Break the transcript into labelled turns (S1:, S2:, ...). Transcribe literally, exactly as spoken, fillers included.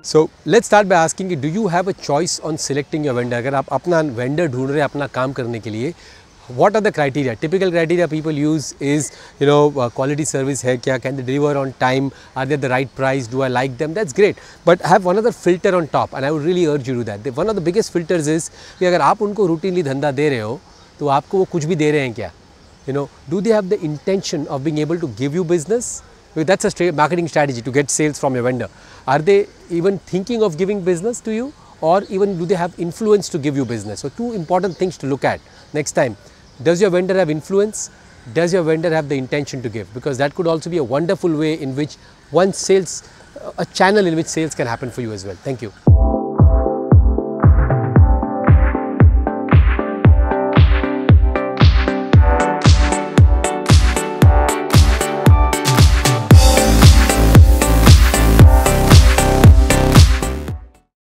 S1: So let's start by asking you, do you have a choice on selecting your vendor? अगर आप अपना vendor ढूंढ रहे हैं अपना काम करने के लिए, what are the criteria? Typical criteria people use is, you know, uh, quality service है क्या, can they deliver on time, are they at the right price, do I like them? That's great. But have one other filter on top, and I would really urge you to do that. One of the biggest filters is कि अगर आप उनको routinely धंधा दे रहे हो, तो आपको वो कुछ भी दे रहे हैं क्या? You know, do they have the intention of being able to give you business? That's a straight marketing strategy to get sales from your vendor. Are they even thinking of giving business to you, or even do they have influence to give you business? So two important things to look at next time. Does your vendor have influence? Does your vendor have the intention to give? Because that could also be a wonderful way in which one sales, a channel in which sales can happen for you as well. Thank you.